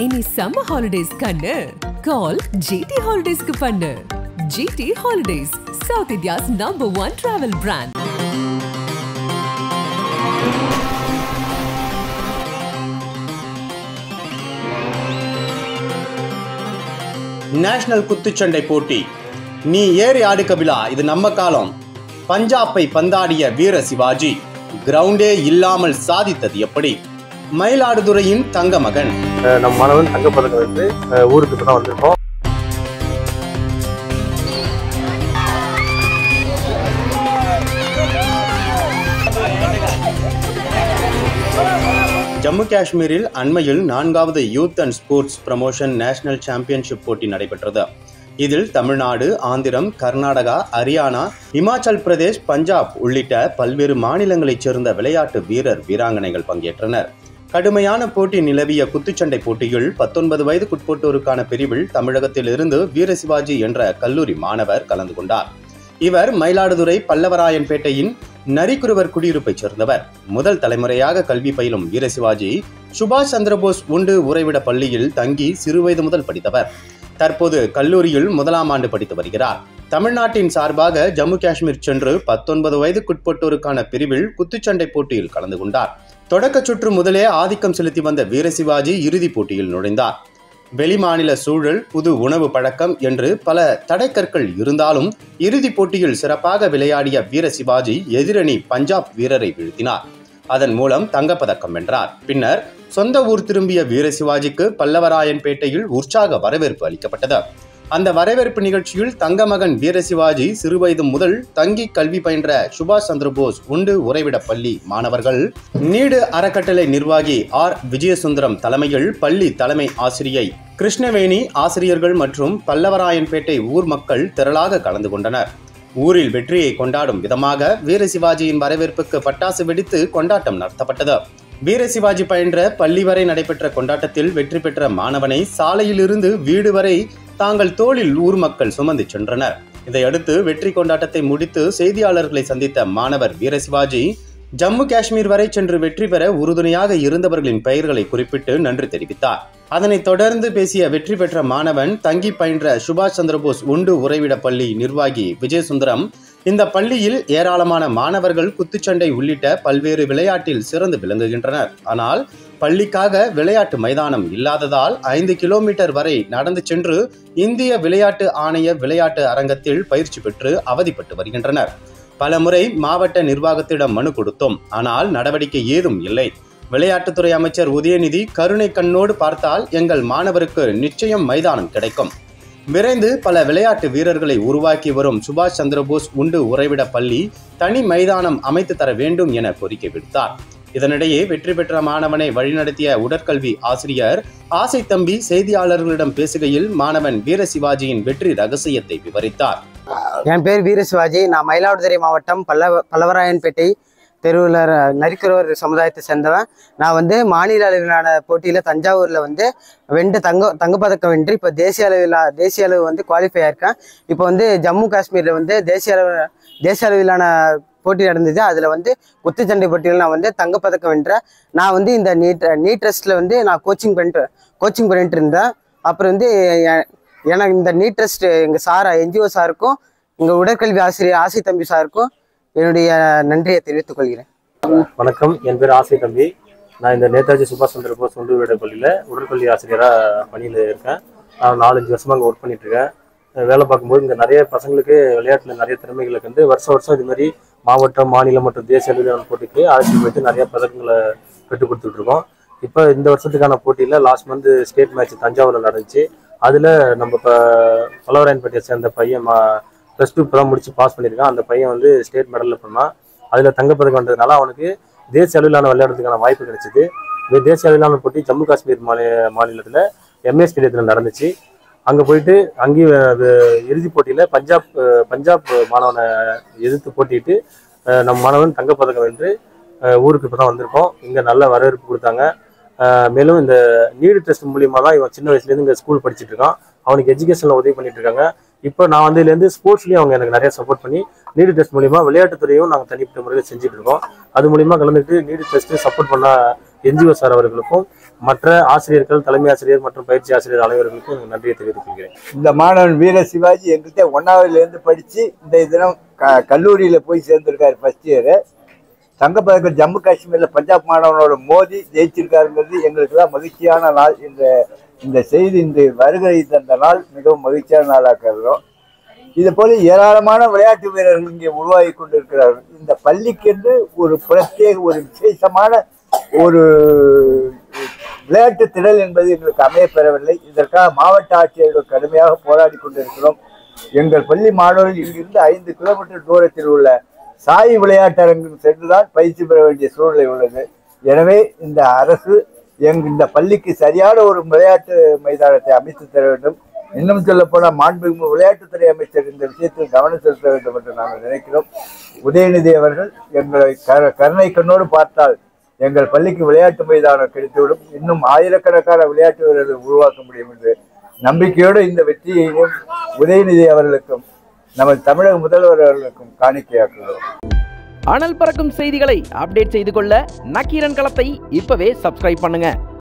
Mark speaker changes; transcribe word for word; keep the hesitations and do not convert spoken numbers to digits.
Speaker 1: any summer holidays kannu call G T Holidays ku pannu. G T Holidays, South India's number one travel brand.
Speaker 2: National குத்துச்சண்டை போட்டி. நீ ஏறி ஆடு கபிலா, இது நம்ம காலம். பஞ்சாபை பந்தாடிய வீர சிவாஜி கிரவுண்டே இல்லாமல் சாதித்தது எப்படி? மயிலாடுதுறையின் தங்க மகன்.
Speaker 3: நம் மாணவன் தங்கப்பதக்கம் வந்து ஊருக்கு தான் வந்திருக்கோம்.
Speaker 2: ஜம்மு காஷ்மீரில் அண்மையில் நான்காவது youth and sports promotion national championship போட்டி நடைபெற்றது. இதில் தமிழ்நாடு, ஆந்திரம், கர்நாடகா, ஹரியானா, இமாச்சல் பிரதேஷ், பஞ்சாப் உள்ளிட்ட பல்வேறு மாநிலங்களைச் சேர்ந்த விளையாட்டு வீரர் வீராங்கனைகள் பங்கேற்றனர். கடுமையான போட்டி நிலவிய குத்துச்சண்டை போட்டியில் பத்தொன்பது வயதுக்குட்பட்டோருக்கான பிரிவில் தமிழகத்தில் இருந்து வீர சிவாஜி என்ற கல்லூரி மாணவர் கலந்து கொண்டார். இவர் மயிலாடுதுறை பல்லவராயன்பேட்டையின் நரிக்குருவர் குடியிருப்பைச் சேர்ந்தவர். முதல் தலைமுறையாக கல்வி பயிலும் வீர சிவாஜி சுபாஷ் சந்திரபோஸ் உண்டு உறைவிட பள்ளியில் தங்கி சிறுவயது முதல் படித்தவர். தற்போது கல்லூரியில் முதலாம் ஆண்டு படித்து வருகிறார். தமிழ்நாட்டின் சார்பாக ஜம்மு காஷ்மீர் சென்று பத்தொன்பது வயதுக்குட்பட்டோருக்கான பிரிவில் குத்துச்சண்டை போட்டியில் கலந்து கொண்டார். தொடக்க சுற்று முதலே ஆதிக்கம் செலுத்தி வந்த வீர சிவாஜி இறுதிப் போட்டியில் நுழைந்தார். வெளிமாநில சூழல், புது உணவு பழக்கம் என்று பல தடைக்கற்கள் இருந்தாலும் இறுதிப் போட்டியில் சிறப்பாக விளையாடிய வீர சிவாஜி எதிரணி பஞ்சாப் வீரரை வீழ்த்தினார். அதன் மூலம் தங்கப்பதக்கம் வென்றார். பின்னர் சொந்த ஊர் திரும்பிய வீர சிவாஜிக்கு பல்லவராயன்பேட்டையில் உற்சாக வரவேற்பு அளிக்கப்பட்டது. அந்த வரவேற்பு நிகழ்ச்சியில் தங்கமகன் வீர சிவாஜி சிறுவயது முதல் தங்கி கல்வி பயின்ற சுபாஷ் சந்திரபோஸ் உண்டு உறைவிட பள்ளி மாணவர்கள், நீடு அறக்கட்டளை நிர்வாகி ஆர் விஜயசுந்தரம் தலைமையில் பள்ளி தலைமை ஆசிரியை கிருஷ்ணவேணி, ஆசிரியர்கள் மற்றும் பல்லவராயன்பேட்டை ஊர் மக்கள் திரளாக கலந்து கொண்டனர். ஊரில் வெற்றியை கொண்டாடும் விதமாக வீர சிவாஜியின் வரவேற்புக்கு பட்டாசு வெடித்து கொண்டாட்டம் நடத்தப்பட்டது. வீர சிவாஜி பயின்ற பள்ளி வரை நடைபெற்ற கொண்டாட்டத்தில் வெற்றி பெற்ற மாணவனை சாலையிலிருந்து வீடு வரை தாங்கள் தோளில் ஊர் மக்கள் சுமந்து சென்றனர். இதையடுத்து வெற்றி கொண்டாட்டத்தை முடித்து செய்தியாளர்களை சந்தித்த மாணவர் வீர சிவாஜி ஜம்மு காஷ்மீர் வரை சென்று வெற்றி பெற உறுதுணையாக இருந்தவர்களின் பெயர்களை குறிப்பிட்டு நன்றி தெரிவித்தார். அதனைத் தொடர்ந்து பேசிய வெற்றி பெற்ற மாணவன் தங்கி பயின்ற சுபாஷ் சந்திரபோஸ் உண்டு உறைவிட பள்ளி நிர்வாகி விஜயசுந்தரம், இந்த பள்ளியில் ஏராளமான மாணவர்கள் குத்துச்சண்டை உள்ளிட்ட பல்வேறு விளையாட்டில் சிறந்து விளங்குகின்றனர். ஆனால் பள்ளிக்காக விளையாட்டு மைதானம் இல்லாததால் ஐந்து கிலோமீட்டர் வரை நடந்து சென்று இந்திய விளையாட்டு ஆணைய விளையாட்டு அரங்கத்தில் பயிற்சி பெற்று அவதிப்பட்டு வருகின்றனர். பல முறை மாவட்ட நிர்வாகத்திடம் மனு கொடுத்தோம், ஆனால் நடவடிக்கை ஏதும் இல்லை. விளையாட்டுத்துறை அமைச்சர் உதயநிதி கருணை கண்ணோடு பார்த்தால் எங்கள் மாணவருக்கு நிச்சயம் மைதானம் கிடைக்கும். விரைந்து பல விளையாட்டு வீரர்களை உருவாக்கி வரும் சுபாஷ் சந்திரபோஸ் உண்டு உறைவிட பள்ளி தனி மைதானம் அமைத்து தர வேண்டும் என கோரிக்கை விடுத்தார். இதனிடையே வெற்றி பெற்ற மாணவனை வழிநடத்திய உடற்கல்வி ஆசிரியர் ஆசை தம்பி செய்தியாளர்களிடம் பேசுகையில் மாணவன் வீர சிவாஜியின் வெற்றி ரகசியத்தை விவரித்தார்.
Speaker 4: என் பேர் வீர சிவாஜி. நான் மயிலாடுதுறை மாவட்டம் பல்லவ பல்லவராயன்பேட்டை தெருவில் நரிக்குறவர் சமுதாயத்தை சேர்ந்தவன். நான் வந்து மாநில அளவிலான போட்டியில் தஞ்சாவூரில் வந்து வென்று தங்க தங்கப்பதக்கம் வென்று இப்போ தேசிய அளவில் தேசிய அளவு வந்து குவாலிஃபை ஆயிருக்கேன். இப்போ வந்து ஜம்மு காஷ்மீரில் வந்து தேசிய அளவு தேசிய அளவிலான போட்டி நடந்தது. அதில் வந்து குத்துச்சண்டை போட்டியில் நான் வந்து தங்கப்பதக்கம் வென்றேன். நான் வந்து இந்த நீட் நீட் டெஸ்ட்டில் வந்து நான் கோச்சிங் பண்ணிட்டு கோச்சிங் பண்ணிட்டு இருந்தேன். அப்புறம் வந்து எனக்கு இந்த நீட் டெஸ்ட் எங்கள் சார் என்ஜிஓ சாருக்கும் எங்கள் உடற்கல்வி ஆசிரியர் ஆசை தம்பி சாருக்கும் என்னுடைய நன்றியை தெரிவித்துக் கொள்கிறேன்.
Speaker 3: வணக்கம், என் பேர் ஆசை தம்பி. நான் இந்த நேதாஜி சுபாஷ் சந்திரபோஸ் உண்டு உறைவிட பள்ளியில் உடற்கல்வி ஆசிரியராக பணியில் இருக்கேன். நான் நாலஞ்சு வருஷமாக அங்கே ஒர்க் பண்ணிட்டு இருக்கேன். வேலை பார்க்கும்போது இங்கே நிறைய பசங்களுக்கு விளையாட்டில் நிறைய திறமைகளுக்கு வந்து வருஷம் வருஷம் இது மாதிரி மாவட்டம், மாநிலம் மற்றும் தேசிய அளவிலான போட்டிக்கு அழைச்சிட்டு போயிட்டு நிறைய பதக்கங்களை பெற்றுக் கொடுத்துட்ருக்கோம். இப்போ இந்த வருஷத்துக்கான போட்டியில் லாஸ்ட் மந்த் ஸ்டேட் மேட்ச் தஞ்சாவூரில் நடந்துச்சு. அதில் நம்ம இப்போ பல்லவராயன்பேட்டையை சேர்ந்த பையன் மா ப்ளஸ் டூ இப்போ தான் முடிச்சு பாஸ் பண்ணியிருக்கான். அந்த பையன் வந்து ஸ்டேட் மெடலில் பண்ணான். அதில் தங்கப்பதக்கம் வந்ததுனால அவனுக்கு தேசிய அளவிலான விளையாடுறதுக்கான வாய்ப்பு கிடைச்சிது. இந்த தேசிய அளவிலான போட்டி ஜம்மு காஷ்மீர் மாநில மாநிலத்தில் எம்ஏ ஸ்டேடியத்தில் நடந்துச்சு. அங்கே போயிட்டு அங்கேயும் இறுதிப் போட்டியில் பஞ்சாப் பஞ்சாப் மாணவனை எதிர்த்து போட்டிட்டு நம்ம மாணவன் தங்கப்பதக்கம் வென்று ஊருக்கு இப்போ தான் வந்திருக்கோம். இங்கே நல்ல வரவேற்பு கொடுத்தாங்க. மேலும் இந்த நீடு டெஸ்ட் மூலியமாக தான் இவன் சின்ன வயசுலேருந்து இங்கே ஸ்கூல் படிச்சுட்டு இருக்கான். அவனுக்கு எஜுகேஷனில் உதவி பண்ணிட்டு இருக்காங்க. இப்போ நான் வந்து இதுலேருந்து ஸ்போர்ட்ஸ்லேயும் அவங்க எனக்கு நிறைய சப்போர்ட் பண்ணி நீடு டெஸ்ட் மூலிமா விளையாட்டுத்துறையும் நாங்கள் தனிப்பட்ட முறையில் செஞ்சுட்டு இருக்கோம். அது மூலிமா கலந்துட்டு நீடு டெஸ்ட்டு சப்போர்ட் பண்ண என்ஜிஓ சார் அவர்களுக்கும் மற்ற ஆசிரியர்கள், தலைமை ஆசிரியர் மற்றும் பயிற்சி ஆசிரியர் அனைவர்களுக்கும் நன்றியை தெரிவித்துக் கொள்கிறேன்.
Speaker 5: இந்த மாணவன் வீர சிவாஜி எங்கிட்ட ஒன்னாவதுல இருந்து படிச்சு இந்த தினம் க கல்லூரியில போய் சேர்ந்திருக்காரு ஃபர்ஸ்ட் இயரு. தங்கப்பதக்கம் ஜம்மு காஷ்மீர்ல பஞ்சாப் மாணவனோட மோதி ஜெயிச்சிருக்காருங்கிறது எங்களுக்கு தான் மகிழ்ச்சியான நாள். இந்த இந்த செய்தி இந்த வருகை தந்த நாள் மிகவும் மகிழ்ச்சியான நாளாக கருதுகிறோம். இது போல ஏராளமான விளையாட்டு வீரர்கள் இங்கே உருவாகி கொண்டிருக்கிறார்கள். இந்த பள்ளிக்கென்று ஒரு பிரத்யேக ஒரு விசேஷமான ஒரு விளையாட்டு திடல் என்பது எங்களுக்கு அமையப்பெறவில்லை. இதற்காக மாவட்ட ஆட்சியர்கள் கடுமையாக போராடி கொண்டிருக்கிறோம். எங்கள் பள்ளி மாணவர்கள் இங்கிருந்து ஐந்து கிலோமீட்டர் தூரத்தில் உள்ள சாய் விளையாட்டரங்கு சென்றுதான் பயிற்சி பெற வேண்டிய சூழ்நிலை உள்ளது. எனவே இந்த அரசு எங் இந்த பள்ளிக்கு சரியான ஒரு விளையாட்டு மைதானத்தை அமைத்து தர வேண்டும். இன்னும் சொல்ல போனால் மாண்புமிகு விளையாட்டுத்துறை அமைச்சர் இந்த விஷயத்தில் கவனம் செலுத்த வேண்டும் என்று நாங்கள் நினைக்கிறோம். உதயநிதி அவர்கள் எங்களை கருணை கண்ணோடு பார்த்தால் எங்கள் பள்ளிக்கு விளையாட்டு மைதானம் கிடைத்துவிடும். இன்னும் ஆயிரக்கணக்கான விளையாட்டு வீரர்களை உருவாக்க முடியும் என்று நம்பிக்கையோடு இந்த வெற்றியையும் உதயநிதி அவர்களுக்கும் நமது தமிழக முதல்வர் அவர்களுக்கும் காணிக்கையாக்குகிறோம்.
Speaker 6: அனல் பறக்கும் செய்திகளை அப்டேட் செய்து கொள்ள நக்கீரன் களத்தை இப்பவே சப்ஸ்கிரைப் பண்ணுங்க.